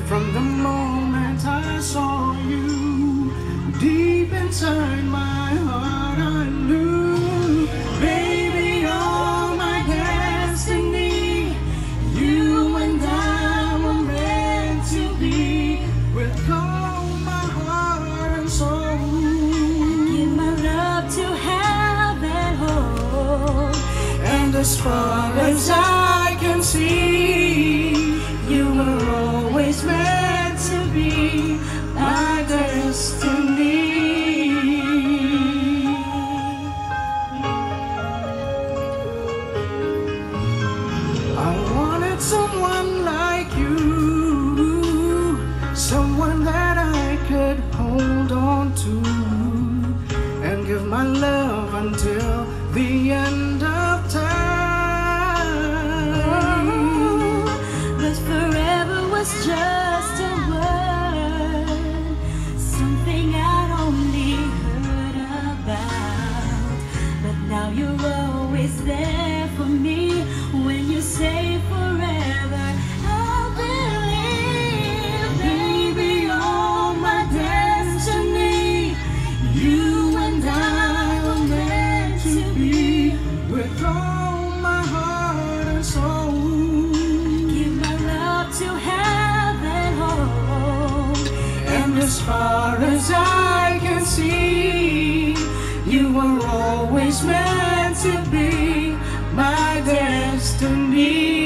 From the moment I saw you, deep inside my heart I knew, baby, you're my destiny. You and I were meant to be. With all my heart and soul, give my love to have and hold. and as far as I can see, you were always meant to be my destiny. I wanted someone like you, someone that I could hold on to and give my love until the end of time. But forever was just a word, something I'd only heard about. But now you're always there for me. When you say forever, I'll believe. Baby, you're my destiny. You and I were meant to be. With all my heart and soul, Give my love to have and hold. and as far as I can see, you were always meant to be my destiny.